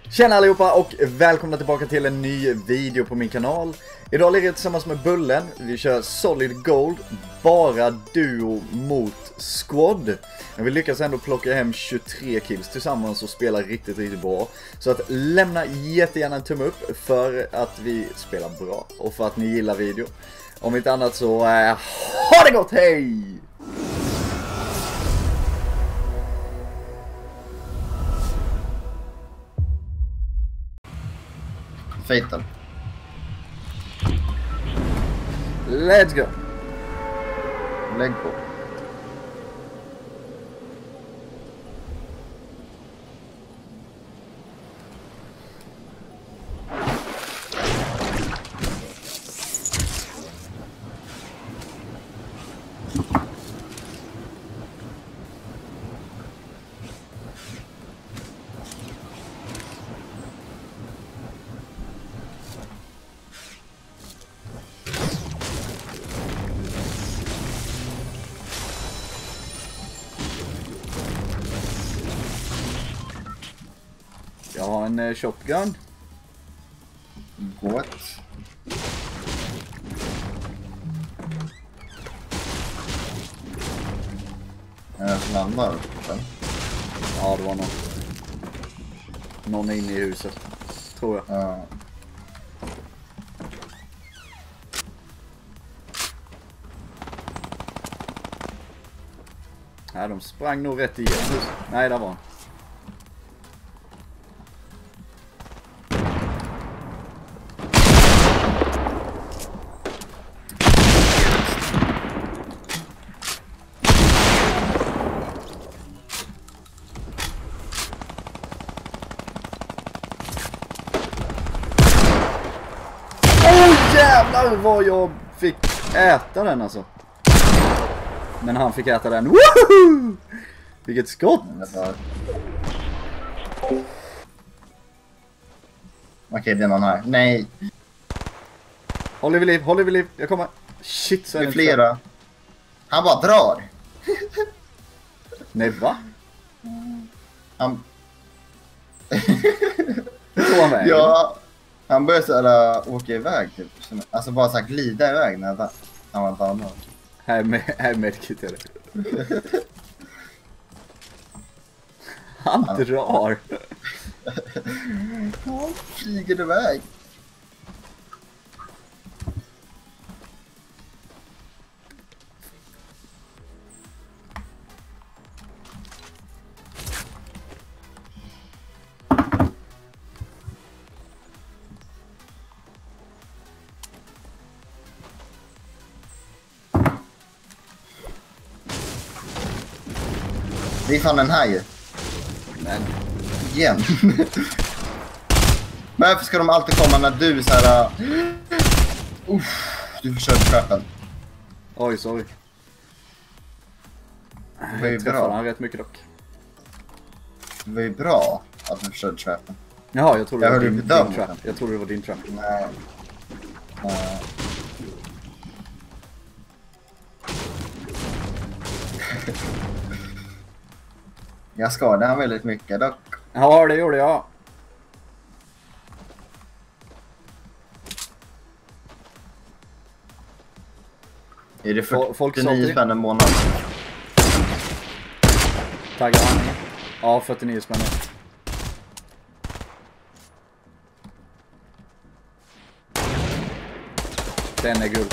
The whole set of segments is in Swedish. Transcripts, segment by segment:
Tjena allihopa och välkomna tillbaka till en ny video på min kanal. Idag ligger jag tillsammans med Bullen. Vi kör Solid Gold, bara duo mot squad. Men vi lyckas ändå plocka hem 23 kills tillsammans och spela riktigt bra. Så att lämna jättegärna en tumme upp för att vi spelar bra och för att ni gillar video. Om inte annat så ha det gott, hej! Fatal. Let's go! Lägg på. Jag har en shotgun. What? Landar. Ja, det var någon. Någon inne i huset, tror jag. Ja. Nej, de sprang nog rätt igenom. Nej, där var han. Jävlar vad jag fick äta den alltså. Men han fick äta den. Woohoo! Vilket skott! Okej, det är någon här. Nej. Håll vid liv. Jag kommer. Shit, så är Det är det flera. Han bara drar. Nej, va? Han... Så han vägen. Ja. Han började såhär åka iväg typ. Alltså bara såhär glida iväg när han var downad. Här medkit är det. Han drar. Han flyger iväg. Det är fan den här ju. Men Igen. Varför ska de alltid komma när du så här? Du förstörde trappen. oj, sorry. Det var ju Jag träffade bra. han rätt mycket dock. Det var ju bra att du förstörde trappen. Jaha, jag trodde det var din dum. trap. Jag trodde det var din trap. Nej. Jag skadade han väldigt mycket dock. Ja, det gjorde jag. Är det Folk 49 spänn en månad? Taggar han. Ja, 49 spänn. Den är guld.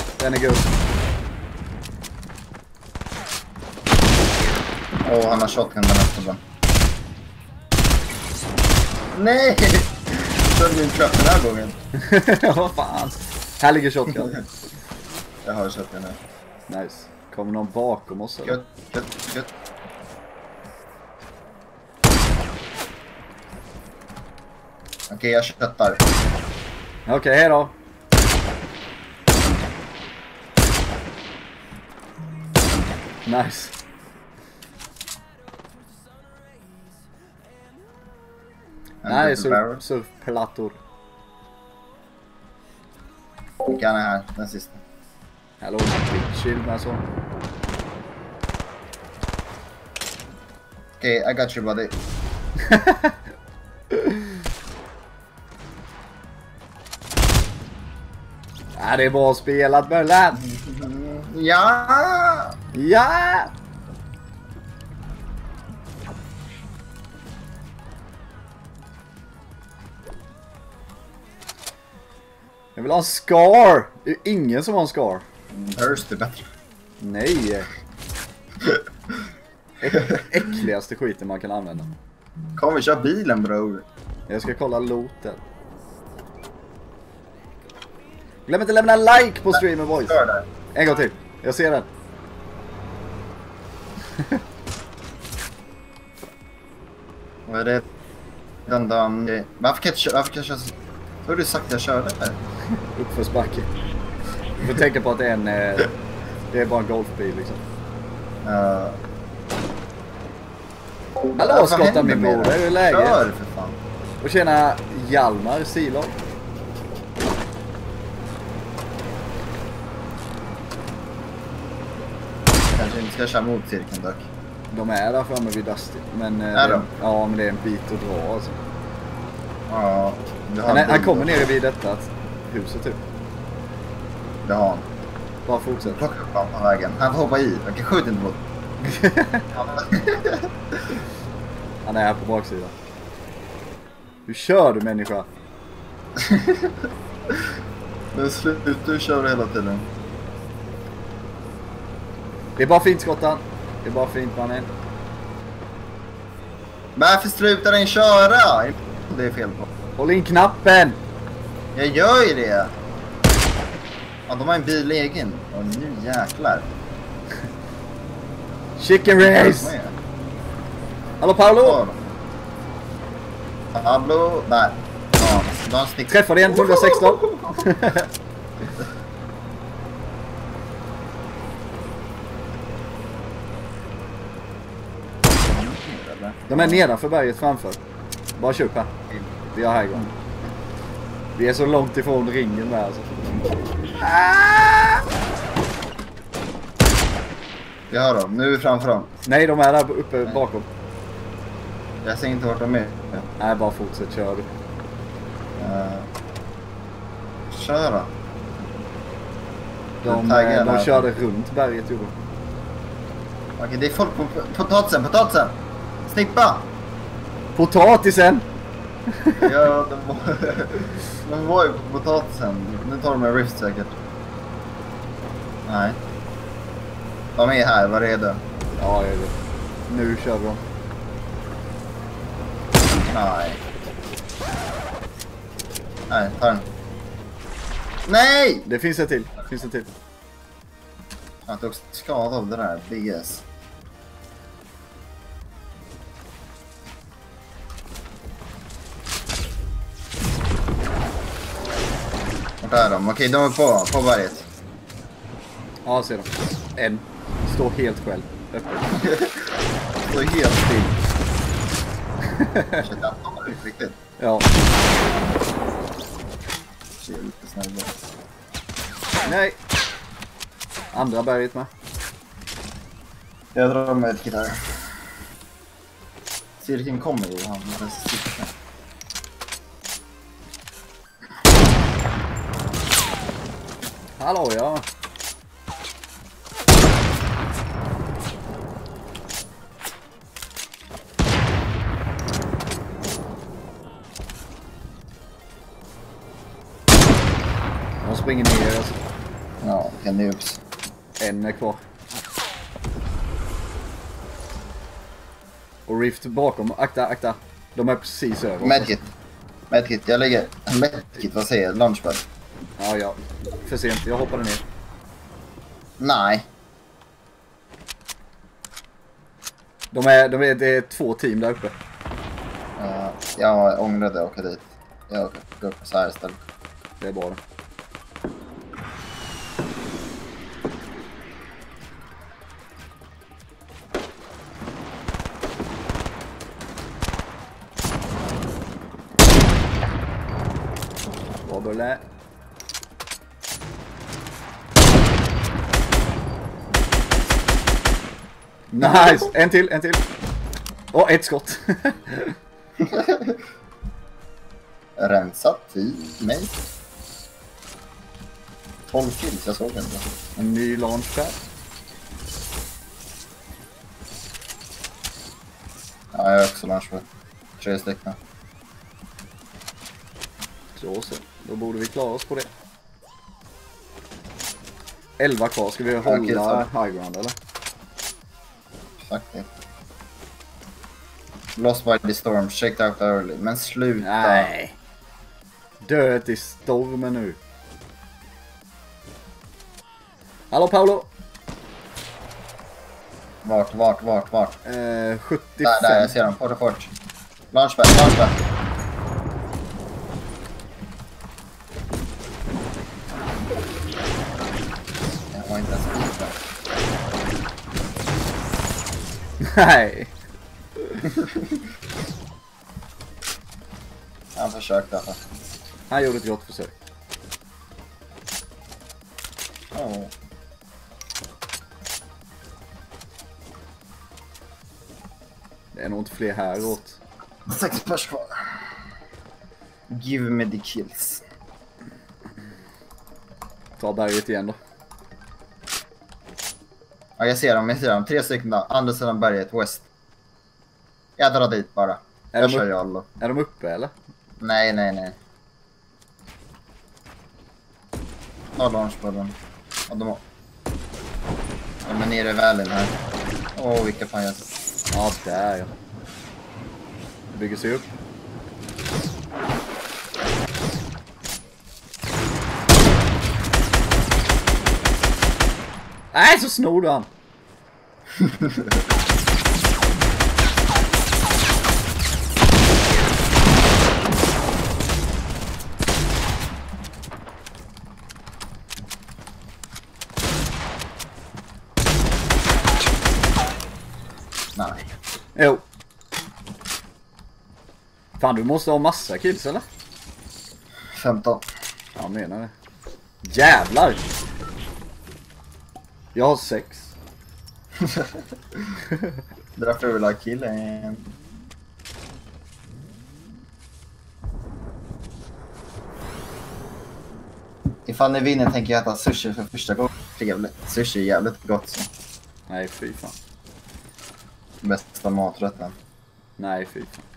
Åh, han har shotgun den efter bra. Nej! Så min trap den här gången. Vad fan. Här ligger shotgun. Jag har shotgun här. Nice. Kommer någon bakom oss eller? Gött. Okej, jag köttar. Okej, hej då. Nice. Nej, surfplattor. Vilka är här, den sista. Hallå, chill med så. Okay, I got you, buddy. Ja, det är bra spelat, Bullen. Ja! Ja! Jag vill ha en scar. Det är ingen som har en scar. Burst är bättre. Nej. Äckligaste skiten man kan använda. Kom vi kör bilen, bror. Jag ska kolla looten. Glöm inte lämna en like på streamen, boys. En gång till. Jag ser den. Vad är det? Varför kan jag köra så? Har du sagt att jag körde här? Uppförsbacke. Du får tänka på att det är en... det är bara en golfbil liksom. Hallå skottan min bror, det är ju läge. Kör för fan. Och tjena Hjalmar Silov. Kanske inte ska köra mot cirkeln dock. De är där framme vid Dusty. Men, är de? Ja, men det är en bit att dra alltså. Ja, Han kommer ner vid detta huset typ. Det har han. Bara fortsätt. Plocka upp honom på vägen. Han får hoppa i. Jag kan skjuta inte mot. Han är här på baksidan. Hur kör du människa? Men sluta, du kör hela tiden. Det är bara fint skottan. Det är bara fint mannen. Varför slutar den köra? Det är fel på. Håll in knappen! Jag gör ju det. Ja, de har en bil egen. Och nu jäklar. Chicken race! Hallå Paolo! Pablo, där. Ja, de stick. Träffade en 116. De är nedanför berget framför. Bara köp här. Vi har här igång. Vi är så långt ifrån ringen där alltså. Vi har dem. Nu är vi framför dem. Nej, de är där uppe bakom. Jag ser inte vart de är. Nej, bara fortsätt kör du. Kör då. De körde runt berget gjorde. Okej, det är folk på potatisen. Snippa! Potatisen! Ja, de var ju på potatisen. Nu tar de en rift säkert. Nej. De är här, var redo. Ja, jag vet. Nu kör vi dem. Nej. Nej, ta den. Nej! Det finns ett till. Jag tog skada av det där, Big S. Vart är de? Okej, de är på berget. Ja, jag ser dem. En. Står helt själv. Öppet. Står helt still. Shit, jag tar det riktigt. Ja. Det är lite snäll då. Nej. Andra berget med. Jag drar med ett gitarr. Cirkeln kommer ju, han måste sticka. Hallå, ja. De springer ner alltså. Ja, en noobs. En är kvar. Och Rift bakom. Akta. De är precis över. Medkit, jag lägger. Medkit, vad säger jag? Launchpad. Ja. För sent. Jag hoppade ner. Nej. Det är 2 team där uppe. Jag ångrade att åka dit. Jag går upp så här istället. Det är bra det. Bra Bulle. Nice! En till. Åh, ett skott. Rensat i mig. 12 kills, jag såg inte. En ny launchpad. Ja, jag har också launchpad. 3 stycken. Så. Då borde vi klara oss på det. 11 kvar. Ska vi hålla high ground eller? Faktiskt. Lost by the storm, checked out early. Men sluta. Nej. Död i stormen nu. Hallå Paolo. Vart? 75. Där, jag ser dem. Fort. Launchpad. Jag var inte ens där. Nej. Han försökte alltså. Han gjorde ett gott försök. Oh. Det är nog inte fler här åt. 6 pers kvar. Give me the kills. Ta berget igen då. Ja, jag ser dem. 3 stycken då. Andra sidan berget, west. Jag drar dit bara. Jag kör Jallo. Är de uppe eller? Nej. Ta launchpadden. Ja, de är nere i världen här. Åh, vilka pajas. Ja, där ja. Det bygger sig upp. Nej, så snor du han. Nej. Jo. Fan, du måste ha massa kills eller? 15. Jag menar det. Jävlar! Jag har 6. Därför vill jag ha killen. Ifall ni vinner tänker jag äta sushi för första gången. Trevligt. Sushi är jävligt gott så. Nej, fy fan. Bästa maträtten. Nej, fy fan.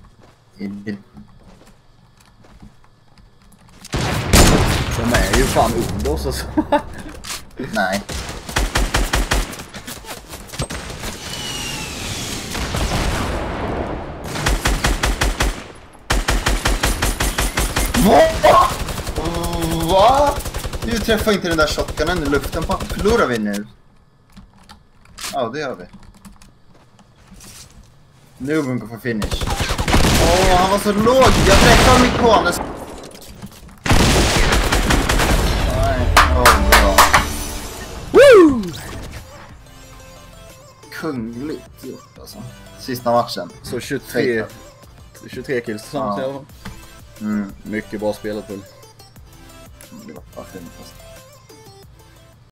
De är ju fan under oss alltså. Nej. Va? Du träffar inte den där shotgunnen i luften på. Förlorar vi nu? Ja, det gör vi. Nu går vi för finish. Åh, han var så låg. Jag träffade mitt på. Nej, bra. Woo! Kungligt gjort alltså. Sista matchen. Så 23 kills tillsammans i alla fall. Mm. Mycket bra spelat på. Det var fint alltså.